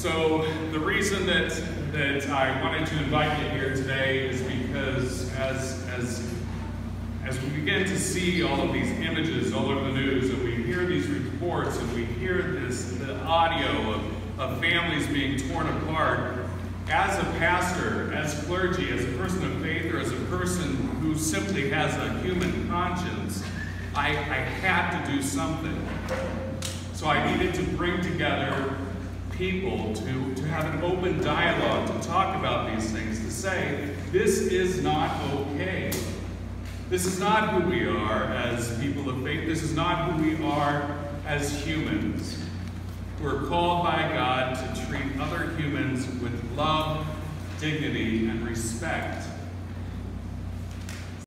So the reason that I wanted to invite you here today is because as we begin to see all of these images all over the news, and we hear these reports, and we hear the audio of families being torn apart, as a pastor, as clergy, as a person of faith, or as a person who simply has a human conscience, I had to do something. So I needed to bring together people to have an open dialogue, to talk about these things, to say, this is not okay. This is not who we are as people of faith. This is not who we are as humans. We're called by God to treat other humans with love, dignity, and respect.